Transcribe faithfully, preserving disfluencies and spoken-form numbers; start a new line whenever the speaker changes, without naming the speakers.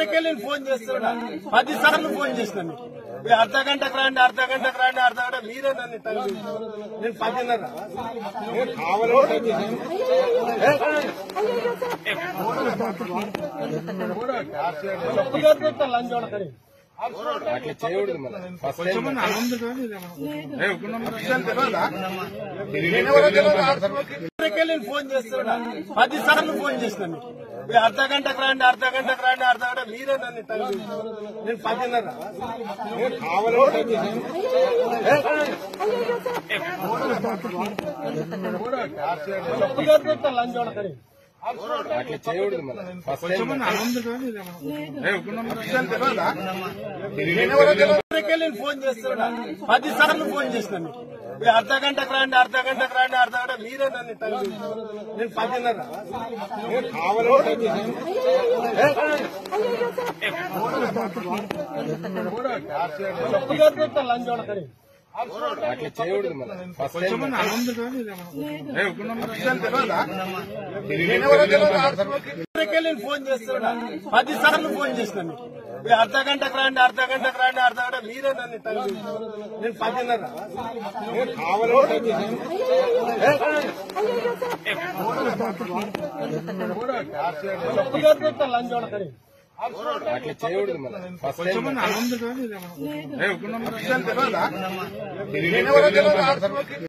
ఇక్కడికెళ్ళి phone చేస్తున్నా పది సార్లు ఫోన్ చేసినా మీకు మీరు అర్ధ గంటకు రండి అర్ధ గంటకు రండి అర్ధ గంట మీరే నన్ను తల్లి నేను పదిన్నర లంచ్ కరీ
అట్లా చేయకూడదు
ఇక్కడికెళ్ళి ఫోన్ చేస్తున్నా పది సార్లు ఫోన్ చేసినా మీకు మీరు అర్ధ గంటకు రండి అర్ధ గంటకు రండి అర్ధ గంట మీరే నన్ను తల్లి నేను పదిన్నర లంచ్ కరీ
అట్లా చేయకూడదు
ఇక్కడికెళ్ళి ఫోన్ చేస్తున్నా పది సార్లు ఫోన్ చేసినా మీకు మీరు అర్ధ గంటకు రండి అర్ధ గంటకు రండి అర్ధ గంట మీరే నన్ను తల్లి నేను పదిన్నర లంచ్ కరీ
అట్లా చేయకూడదు
ఇక్కడికెళ్ళి ఫోన్ చేస్తున్నా పది సార్లు ఫోన్ చేసినా మీకు మీరు అర్ధ గంటకు రండి అర్ధ గంటకు రండి అర్ధ గంట మీరే నన్ను తల్లి నేను పదిన్నర లంచ్ కరీ
అట్లా చేయకూడదు